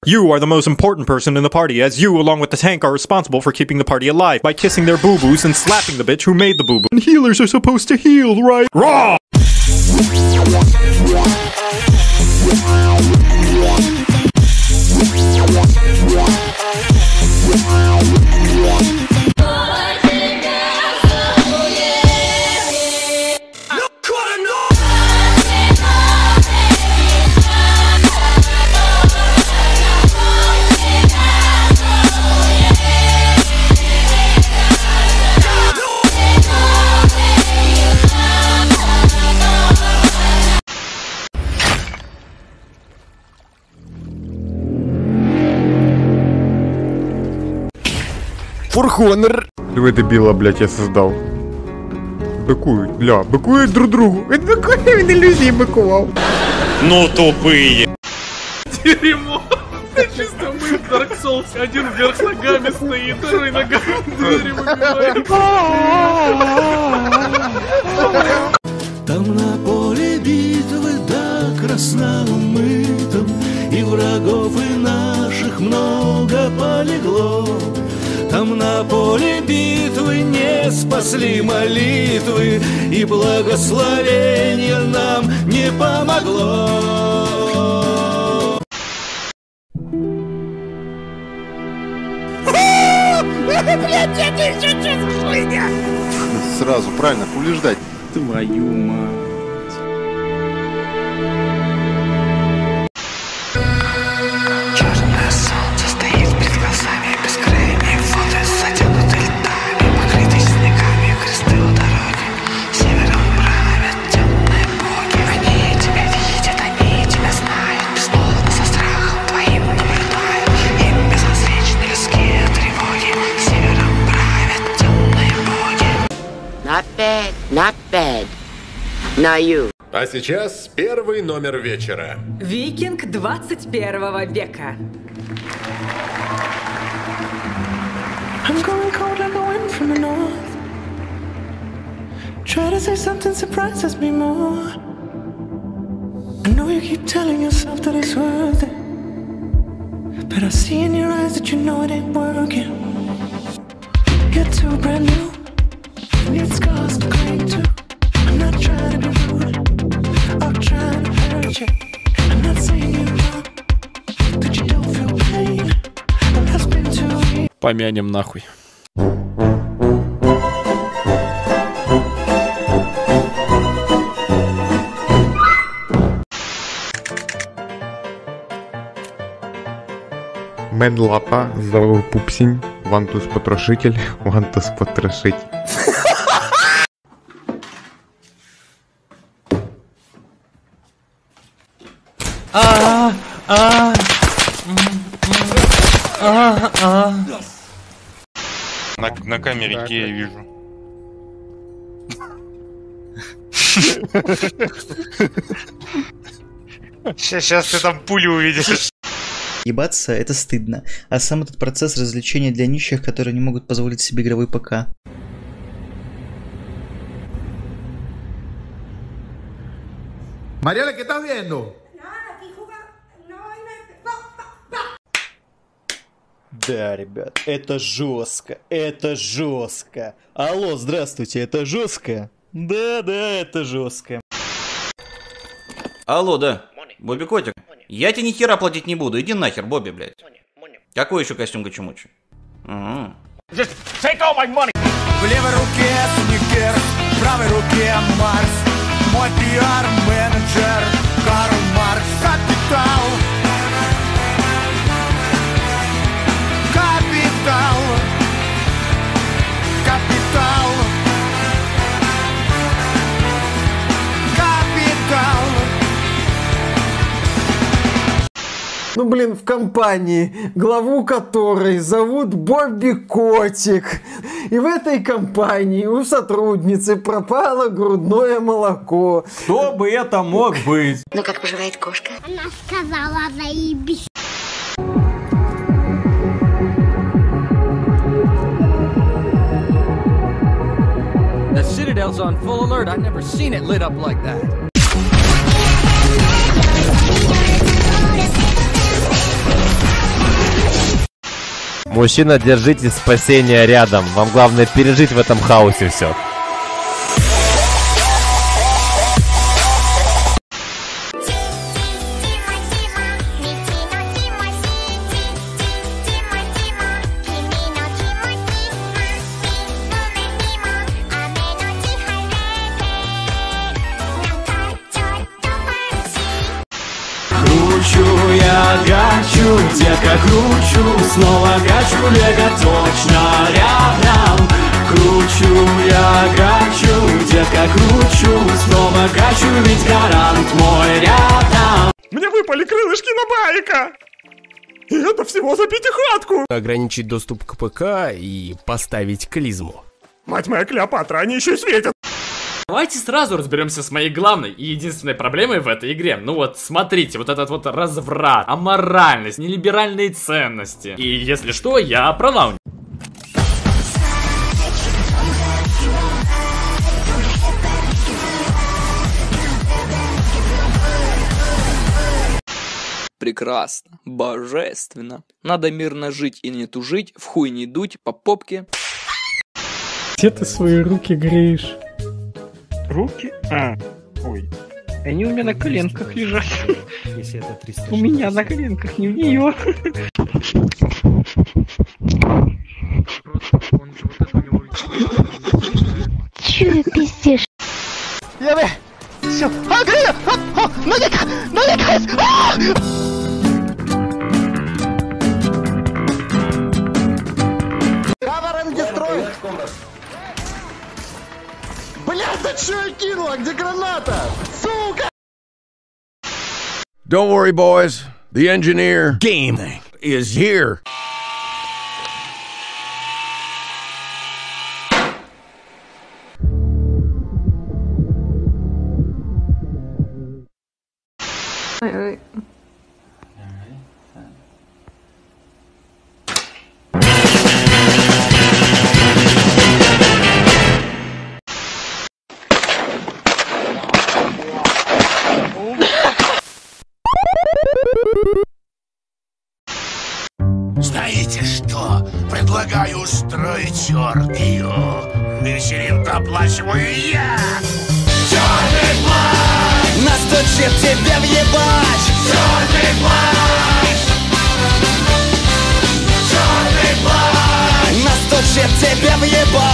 You are the most important person in the party, as you, along with the tank, are responsible for keeping the party alive by kissing their boo-boos and slapping the bitch who made the boo-boo. And healers are supposed to heal, right? Raw! Фурхонер. Вы дебила, блять, я создал. Быкуют, бля, быкуют друг другу. Він ілюзії бикував. Ну тупые. Дерьмо. Ты чисто мы в Dark Souls. Один вверх ногами стоит, второй ногами двери выбивает. Там на поле битвы до красна умытом, и врагов и наших много полегло. Там на поле битвы не спасли молитвы, и благословение нам не помогло. Блядь, это еще что-то хуйня. Сразу, правильно, хули ждать. Твою мать. Черное солнце стоит перед глазами, бескрайние воды затянуты льдами, покрыты снегами, кресты у дороги. Севером правят темные боги. Они тебя видят, они тебя знают, безмолвно со страхом твоим наблюдают. Им безразличны людские тревоги. Севером правят темные боги. Not bad, not bad. Now you. А сейчас первый номер вечера. Викинг 21 века. I'm going cold like a wind from the north. Try to say something surprises me more. I know you keep telling yourself that it's worth it, but I see in your eyes that you know it ain't working. You're too brand new, need scars to cling to. I'm not trying to be rude or trying to hurt you. I'm not saying you're wrong, that you don't feel pain. That's been too easy. Помянем нахуй. Мен лапа, здоровый пупсень, вантус потрошитель, вантус потрошить. На камере я вижу. Сейчас ты там пулю увидишь. Ебаться — это стыдно, а сам этот процесс развлечения для нищих, которые не могут позволить себе игровой ПК. Mariela, ¿qué estás viendo? Да, ребят, это жестко, это жестко. Алло, здравствуйте, это жестко? Да, это жестко. Алло, да. Бобби Котик. Я тебе ни хера платить не буду, иди нахер, Бобби, блядь. Какой еще костюм Гачи-Мучи? Just take all my money. В левой руке Сникерс, в правой руке Марс. Мой пиар-менеджер Карл Маркс. Капитал. Капитал. Капитал. Капитал. Ну блин, в компании, главу которой зовут Бобби Котик. И в этой компании у сотрудницы пропало грудное молоко. Кто бы это мог быть? Ну как поживает кошка? Она сказала, заебись. The Citadel's on full alert. I've never seen it lit up like that. Мужчина, держите спасение рядом. Вам главное пережить в этом хаосе все. Кручу я гачу, детка, кручу, снова гачу, лего точно рядом. Кручу я гачу, детка, кручу, снова гачу, ведь гарант мой рядом. Мне выпали крылышки на байка! И это всего за пятихатку! Ограничить доступ к ПК и поставить клизму. Мать моя, Клеопатра, они еще и светят! Давайте сразу разберемся с моей главной и единственной проблемой в этой игре. Ну вот, смотрите, вот этот вот разврат, аморальность, нелиберальные ценности. И если что, я про лаунж. Прекрасно, божественно. Надо мирно жить и не тужить, в хуй не дуть, по попке. Где ты свои руки греешь? Руки? Ой. Они у меня на коленках лежат. Если это 300. У меня на коленках, не в нее. Че пиздишь? Я бы... Все. Грею! Cover and destroy! Блядь, да чё я кинула? Где граната? Сука! Don't worry, boys. The engineer game is here. Ой-ой. Знаете что? Предлагаю устроить оргию. Вечеринку оплачиваю я. Черный плащ! Настучит тебе въебать! Черный плащ! Черный плащ! Настучит тебе въебать!